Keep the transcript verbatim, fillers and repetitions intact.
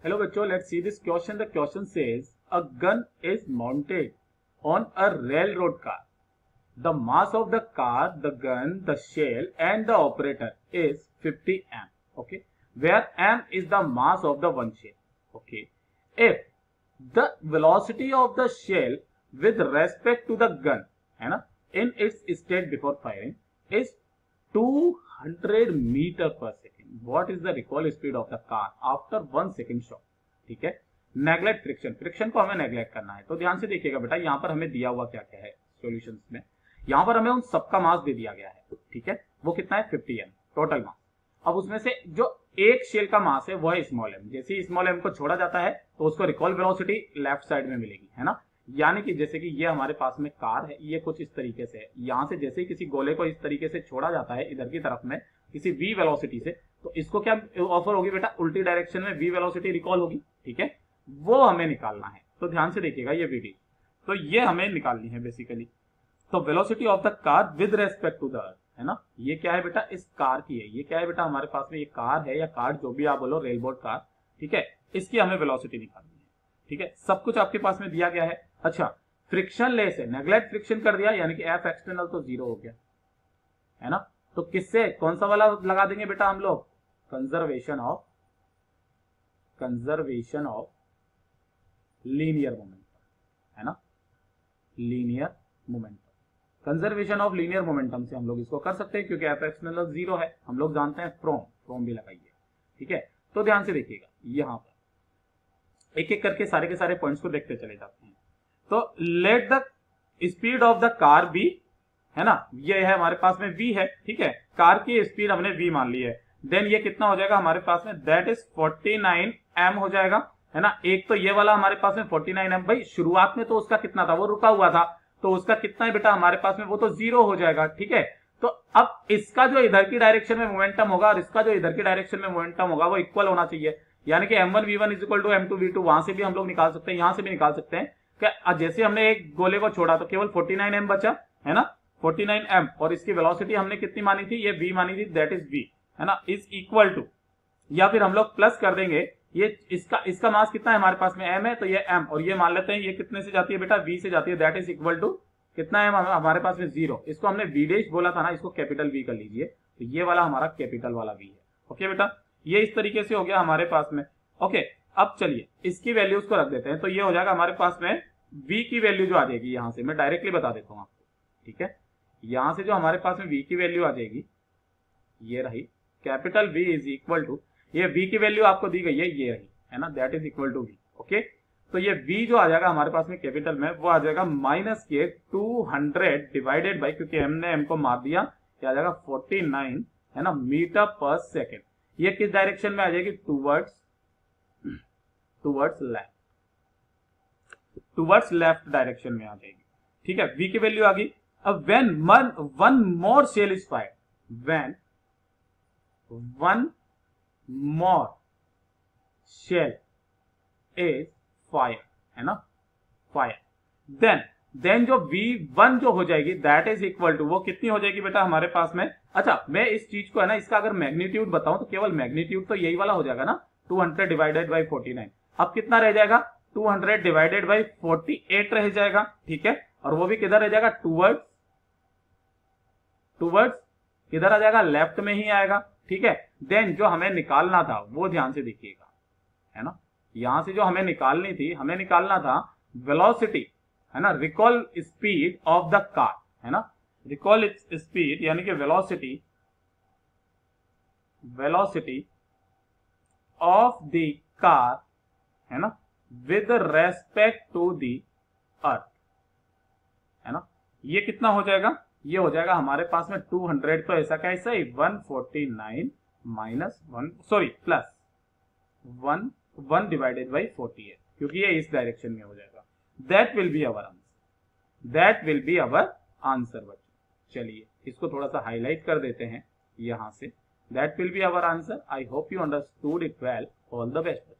Hello bachcho, let's see this question. The question says a gun is mounted on a railroad car. The mass of the car, the gun, the shell and the operator is fifty m. Okay, where m is the mass of the one shell. Okay, if the velocity of the shell with respect to the gun, है ना, in its state before firing is two hundred meter per second. What is the recoil speed of the car after one second shot? ठीक है, neglect friction, friction को हमें neglect करना है। तो ध्यान से देखिएगा बेटा, यहाँ पर हमें दिया हुआ क्या क्या है सॉल्यूशंस में। यहाँ पर हमें उन सबका मास दे दिया गया है, ठीक है, वो कितना है फिफ्टी एम टोटल मास। अब उसमें से जो एक शेल का मास है वो है स्मॉल एम। जैसे ही स्मॉल एम को छोड़ा जाता है तो उसको रिकॉल वेलोसिटी लेफ्ट साइड में मिलेगी, है ना। यानी कि जैसे कि ये हमारे पास में कार है, ये कुछ इस तरीके से है, यहाँ से जैसे ही किसी गोले को इस तरीके से छोड़ा जाता है इधर की तरफ में किसी v वेलोसिटी से, तो इसको क्या ऑफर होगी बेटा, उल्टी डायरेक्शन में v वेलोसिटी रिकॉल होगी, ठीक है, वो हमें निकालना है। तो ध्यान से देखिएगा ये वीडियो, तो ये हमें निकालनी है बेसिकली। तो velocity of the car with respect to the earth, है ना, ये क्या है बेटा, इस कार की है। ये क्या है बेटा, हमारे पास में ये कार है या कार जो भी आप बोलो, रेलबोर्ड कार, ठीक है, इसकी हमें वेलोसिटी निकालनी है, ठीक है। सब कुछ आपके पास में दिया गया है। अच्छा, फ्रिक्शन लेस है, नेग्लेक्ट फ्रिक्शन कर दिया, यानी कि एफ एक्सटर्नल तो जीरो हो गया, है ना। तो किससे कौन सा वाला लगा देंगे बेटा हम लोग, conservation of conservation of linear momentum, है ना, linear momentum. Conservation of linear momentum से हम लोग इसको कर सकते हैं, क्योंकि एफ एक्सटर्नल जीरो है, हम लोग जानते हैं फ्रॉम फ्रॉम भी लगाइए, ठीक है। तो ध्यान से देखिएगा, यहां पर एक एक करके सारे के सारे पॉइंट्स को देखते चले जाते हैं। तो let the speed of the car be, है ना, ये है हमारे पास में v है, ठीक है, कार की स्पीड हमने v मान ली है। देन ये कितना हो जाएगा हमारे पास में, that is forty nine M हो जाएगा, है ना। एक तो ये वाला हमारे पास में फोर्टी नाइन एम, भाई शुरुआत में तो उसका कितना था, वो रुका हुआ था, तो उसका कितना है बेटा हमारे पास में, वो तो जीरो हो जाएगा, ठीक है। तो अब इसका जो इधर की डायरेक्शन में मोमेंटम होगा और इसका जो इधर की डायरेक्शन में मोमेंटम होगा वो इक्वल होना चाहिए, यानी कि M one V one is equal to M two V two. वहां से भी हम लोग निकाल सकते हैं, यहां से भी निकाल सकते हैं। क्या जैसे हमने एक गोले को छोड़ा तो केवल फोर्टी नाइन एम बचा, है ना, फोर्टी नाइन एम, और इसकी वेलोसिटी हमने कितनी मानी थी, ये v मानी थी, दैट इज v, है ना, इज इक्वल टू, या फिर हम लोग प्लस कर देंगे, ये इसका इसका मास कितना है हमारे पास में, m है, तो ये m, और ये मान लेते हैं ये कितने से जाती है बेटा, v से जाती है, दैट इज इक्वल टू कितना है हमारे पास में, जीरो। इसको हमने v डैश बोला था ना, इसको कैपिटल v कर लीजिए, तो ये वाला हमारा कैपिटल वाला v है। ओके बेटा, ये इस तरीके से हो गया हमारे पास में। ओके, अब चलिए इसकी वैल्यूज को रख देते हैं। तो ये हो जाएगा हमारे पास में v की वैल्यू जो आ जाएगी, यहां से मैं डायरेक्टली बता देता हूं आपको, ठीक है। यहां से जो हमारे पास में v की वैल्यू आ जाएगी, ये रही, capital V is equal to, ये v की वैल्यू आपको दी गई है, ये रही, है ना, that is equal to v। Okay, तो ये v जो आ जाएगा हमारे पास में कैपिटल में, वो आ जाएगा माइनस के टू हंड्रेड डिवाइडेड बाई, क्योंकि हमने m को मार दिया, ये आ जाएगा फोर्टी नाइन, है ना, मीटर पर सेकेंड। ये किस डायरेक्शन में आ जाएगी, towards towards left, towards left direction में आ जाएगी, ठीक है। v की वैल्यू आ गई। अब when one one more shell is fired, when one more shell is fired, है ना, fire, then then जो v वन जो हो जाएगी दैट इज इक्वल टू, वो कितनी हो जाएगी बेटा हमारे पास में। अच्छा, मैं इस चीज को है ना, इसका अगर मैग्नीट्यूड बताऊं तो केवल मैग्नीट्यूड तो यही वाला हो जाएगा ना, two hundred divided by forty nine. अब कितना रह जाएगा, two hundred divided by forty eight रह जाएगा, ठीक है, और वो भी किधर रह जाएगा, टूवर्ड्स टूवर्ड्स किधर आ जाएगा, लेफ्ट में ही आएगा, ठीक है। देन जो हमें निकालना था वो ध्यान से देखिएगा, है ना, यहां से जो हमें निकालनी थी, हमें निकालना था वेलोसिटी, है ना, recall speed of the car, है ना, रिकॉल स्पीड यानी कि velocity velocity of the car, है ना, with respect to the earth, है ना। ये कितना हो जाएगा, ये हो जाएगा हमारे पास में टू हंड्रेड, तो ऐसा कैसा है, one forty nine minus one, sorry plus one one divided by forty eight, क्योंकि ये इस डायरेक्शन में हो जाएगा। That will be our answer, that will be our answer बच्चों। चलिए इसको थोड़ा सा हाईलाइट कर देते हैं यहां से, that will be our answer. I hope you understood it well, all the best.